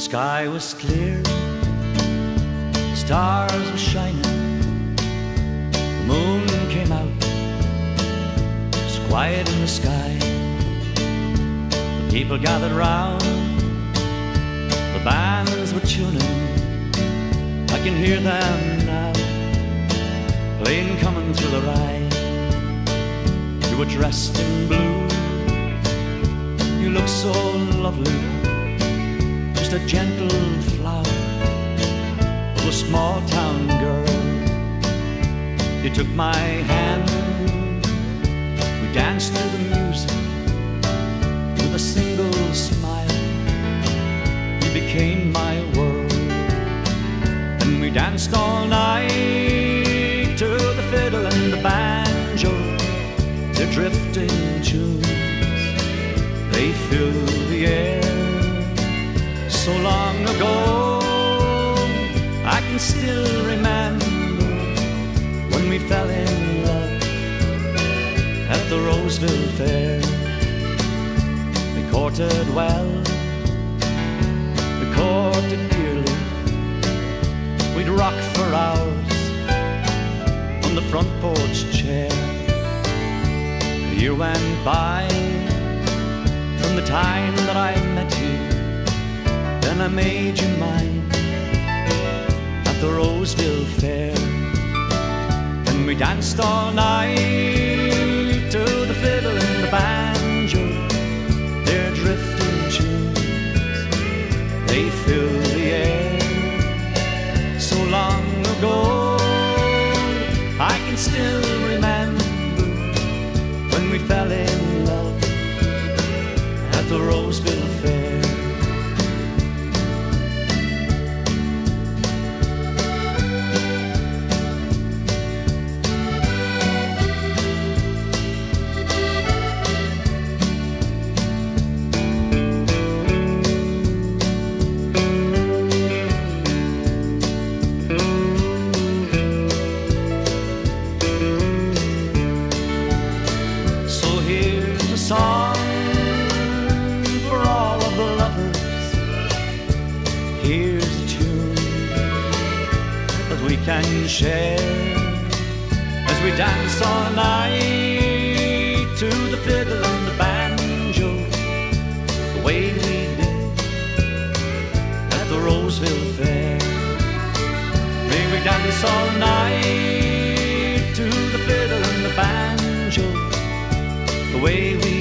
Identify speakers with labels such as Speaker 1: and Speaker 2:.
Speaker 1: sky was clear, stars were shining, the moon came out, it was quiet in the sky. The people gathered round, the bands were tuning, I can hear them now, playing Coming Through the Rye. You were dressed in blue, you looked so lovely, just a gentle flower of a small town girl. You took my hand, we danced to the music with a single smile. You became my world, and we danced all night to the fiddle and the banjo, their drifting tunes. They fill the air. So long ago, I can still remember when we fell in love at the Roseville Fair. We courted well, we courted dearly, we'd rock for hours on the front porch chair. A year went by from the time that I met you, then I made you mine at the Roseville Fair. And we danced all night to the fiddle and the banjo, their drifting tunes. They fill the air. So long ago, I can still remember when we fell in love at the Roseville Fair. Song for all of the lovers. Here's a tune that we can share as we dance all night to the fiddle and the banjo, the way we did at the Roseville Fair. May we dance all night to the fiddle and the banjo, the way we